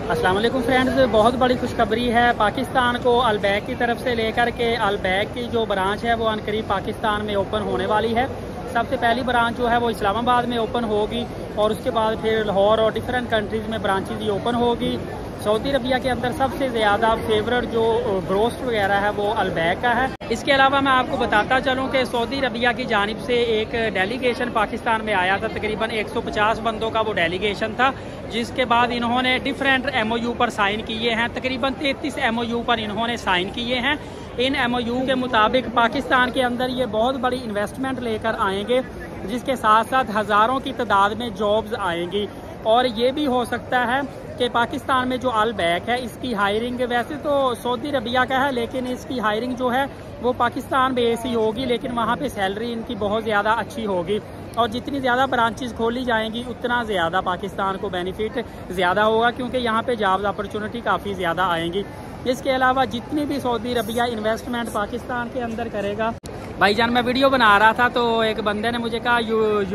अस्सलाम वालेकुम फ्रेंड्स, बहुत बड़ी खुशखबरी है। पाकिस्तान को अलबैक की तरफ से लेकर के अलबैक की जो ब्रांच है वो अनकरीब पाकिस्तान में ओपन होने वाली है। सबसे पहली ब्रांच जो है वो इस्लामाबाद में ओपन होगी और उसके बाद फिर लाहौर और डिफरेंट कंट्रीज़ में ब्रांचेज ये ओपन होगी। सऊदी अरबिया के अंदर सबसे ज़्यादा फेवरेट जो ब्रोस्ट वगैरह है वो अलबैक का है। इसके अलावा मैं आपको बताता चलूँ कि सऊदी अरबिया की जानिब से एक डेलीगेशन पाकिस्तान में आया था। तकरीबन 150 बंदों का वो डेलीगेशन था, जिसके बाद इन्होंने डिफरेंट MOU पर साइन किए हैं। तकरीबन 33 MOU पर इन्होंने साइन किए हैं। इन MOU के मुताबिक पाकिस्तान के अंदर ये बहुत बड़ी इन्वेस्टमेंट लेकर आएंगे, जिसके साथ साथ हज़ारों की तादाद में जॉब्स आएंगी। और ये भी हो सकता है कि पाकिस्तान में जो अलबैक है इसकी हायरिंग वैसे तो सऊदी अरबिया का है, लेकिन इसकी हायरिंग जो है वो पाकिस्तान बेस ही होगी, लेकिन वहाँ पे सैलरी इनकी बहुत ज़्यादा अच्छी होगी। और जितनी ज़्यादा ब्रांचेस खोली जाएंगी उतना ज़्यादा पाकिस्तान को बेनिफिट ज़्यादा होगा, क्योंकि यहाँ पे जॉब्स अपॉर्चुनिटी काफ़ी ज़्यादा आएंगी। इसके अलावा जितनी भी सऊदी अरबिया इन्वेस्टमेंट पाकिस्तान के अंदर करेगा, भाईजान मैं वीडियो बना रहा था तो एक बंदे ने मुझे कहा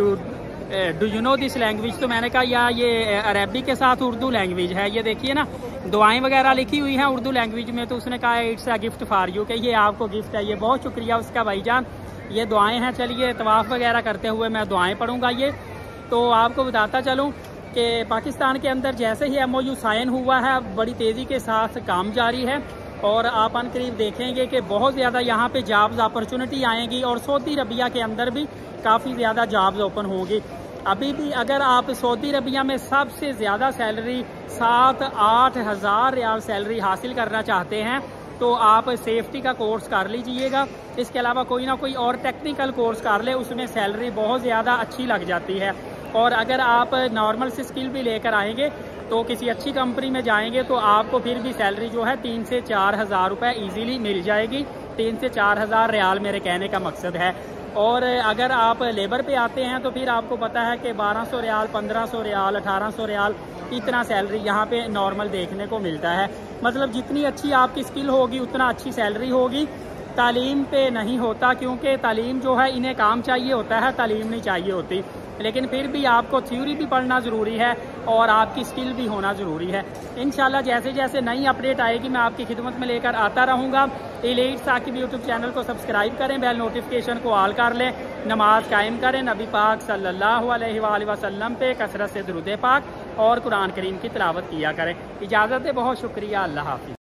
do you know this language, तो मैंने कहा या ये अरबी के साथ उर्दू लैंग्वेज है। ये देखिए ना, दुआएं वगैरह लिखी हुई हैं उर्दू लैंग्वेज में। तो उसने कहा it's a gift for you, कि ये आपको गिफ्ट है। ये बहुत शुक्रिया उसका भाईजान, ये दुआएं हैं। चलिए तवाफ़ वगैरह करते हुए मैं दुआएं पढ़ूंगा। ये तो आपको बताता चलूँ कि पाकिस्तान के अंदर जैसे ही MOU साइन हुआ है, बड़ी तेज़ी के साथ काम जारी है और आप अनकरीब देखेंगे कि बहुत ज़्यादा यहाँ पे जॉब्स अपॉर्चुनिटी आएंगी और सऊदी अरबिया के अंदर भी काफ़ी ज़्यादा जॉब्स ओपन होगी। अभी भी अगर आप सऊदी अरबिया में सबसे ज़्यादा सैलरी 7-8 हज़ार रियाल सैलरी हासिल करना चाहते हैं तो आप सेफ्टी का कोर्स कर लीजिएगा। इसके अलावा कोई ना कोई और टेक्निकल कोर्स कर ले, उसमें सैलरी बहुत ज़्यादा अच्छी लग जाती है। और अगर आप नॉर्मल से स्किल भी लेकर आएंगे तो किसी अच्छी कंपनी में जाएंगे तो आपको फिर भी सैलरी जो है 3 से 4 हज़ार रुपये ईजीली मिल जाएगी। 3 से 4 हज़ार रियाल मेरे कहने का मकसद है। और अगर आप लेबर पे आते हैं तो फिर आपको पता है कि 1200 रियाल, 1500 रियाल, 1800 रियाल इतना सैलरी यहाँ पे नॉर्मल देखने को मिलता है। मतलब जितनी अच्छी आपकी स्किल होगी उतना अच्छी सैलरी होगी। तालीम पे नहीं होता, क्योंकि तालीम जो है इन्हें काम चाहिए होता है, तालीम नहीं चाहिए होती। लेकिन फिर भी आपको थ्योरी भी पढ़ना ज़रूरी है और आपकी स्किल भी होना ज़रूरी है। इंशाल्लाह जैसे जैसे नई अपडेट आएगी मैं आपकी खिदमत में लेकर आता रहूँगा। एलीट साकिब यूट्यूब चैनल को सब्सक्राइब करें, बेल नोटिफिकेशन को ऑल कर लें, नमाज कायम करें, नबी पाक सल्लल्लाहु अलैहि वसल्लम पे कसरत से दुरूद पाक और कुरान करीम की तिलावत किया करें। इजाज़त है, बहुत शुक्रिया, अल्लाह हाफ़िज़।